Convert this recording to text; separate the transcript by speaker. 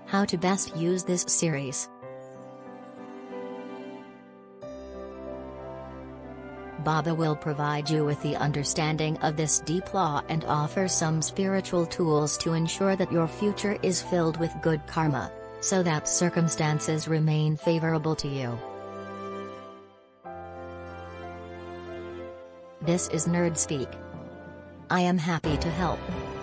Speaker 1: How to best use this series. Baba will provide you with the understanding of this deep law and offer some spiritual tools to ensure that your future is filled with good karma, so that circumstances remain favorable to you. This is Nerd Speak. I am happy to help.